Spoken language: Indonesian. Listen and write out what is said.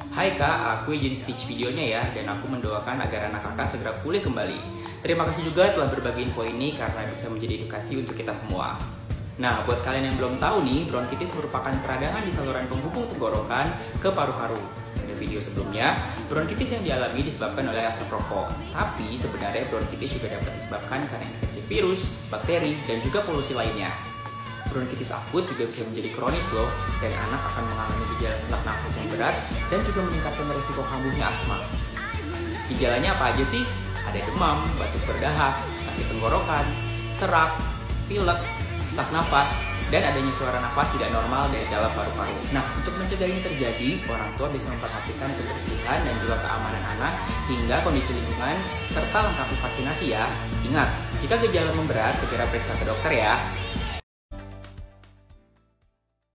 Hai Kak, aku izin stitch videonya ya, dan aku mendoakan agar anak kakak segera pulih kembali. Terima kasih juga telah berbagi info ini karena bisa menjadi edukasi untuk kita semua. Nah, buat kalian yang belum tahu nih, bronkitis merupakan peradangan di saluran penghubung tenggorokan ke paru-paru. Pada video sebelumnya, bronkitis yang dialami disebabkan oleh asap rokok. Tapi sebenarnya bronkitis juga dapat disebabkan karena infeksi virus, bakteri, dan juga polusi lainnya. Bronkitis akut juga bisa menjadi kronis loh, dan anak akan mengalami gejala sesak nafas yang berat dan juga meningkatkan risiko kambuhnya asma. Gejalanya apa aja sih? Ada demam, batuk berdahak, sakit tenggorokan, serak, pilek, sesak nafas, dan adanya suara nafas tidak normal dari dalam paru-paru. Nah, untuk mencegah ini terjadi, orang tua bisa memperhatikan kebersihan dan juga keamanan anak hingga kondisi lingkungan, serta lengkapi vaksinasi ya. Ingat, jika gejala memberat, segera periksa ke dokter ya.